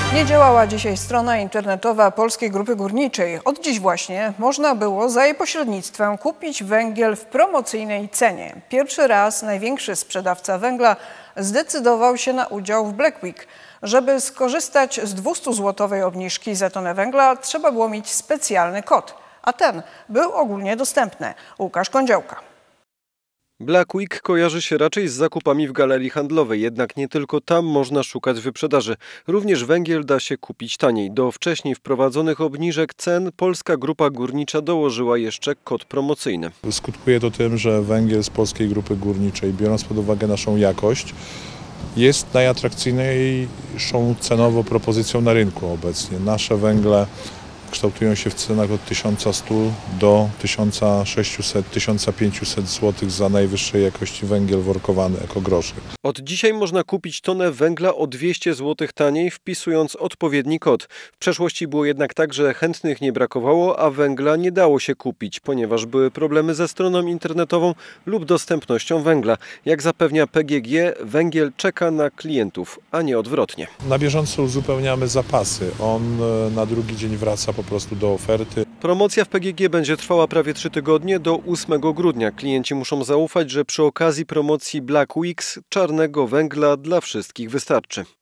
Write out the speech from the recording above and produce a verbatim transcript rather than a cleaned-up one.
Nie działała dzisiaj strona internetowa Polskiej Grupy Górniczej. Od dziś właśnie można było za jej pośrednictwem kupić węgiel w promocyjnej cenie. Pierwszy raz największy sprzedawca węgla zdecydował się na udział w Black Week. Żeby skorzystać z dwustozłotowej obniżki za tonę węgla, trzeba było mieć specjalny kod, a ten był ogólnie dostępny. Łukasz Kądziołka. Black Week kojarzy się raczej z zakupami w galerii handlowej, jednak nie tylko tam można szukać wyprzedaży. Również węgiel da się kupić taniej. Do wcześniej wprowadzonych obniżek cen Polska Grupa Górnicza dołożyła jeszcze kod promocyjny. Skutkuje to tym, że węgiel z Polskiej Grupy Górniczej, biorąc pod uwagę naszą jakość, jest najatrakcyjniejszą cenowo propozycją na rynku obecnie. Nasze węgle kształtują się w cenach od tysiąca stu do tysiąca sześciuset do tysiąca pięciuset złotych za najwyższej jakości węgiel workowany ekogroszek. Od dzisiaj można kupić tonę węgla o dwieście złotych taniej, wpisując odpowiedni kod. W przeszłości było jednak tak, że chętnych nie brakowało, a węgla nie dało się kupić, ponieważ były problemy ze stroną internetową lub dostępnością węgla. Jak zapewnia P G G, węgiel czeka na klientów, a nie odwrotnie. Na bieżąco uzupełniamy zapasy. On na drugi dzień wraca po prostu do oferty. Promocja w P G G będzie trwała prawie trzy tygodnie do ósmego grudnia. Klienci muszą zaufać, że przy okazji promocji Black Weeks czarnego węgla dla wszystkich wystarczy.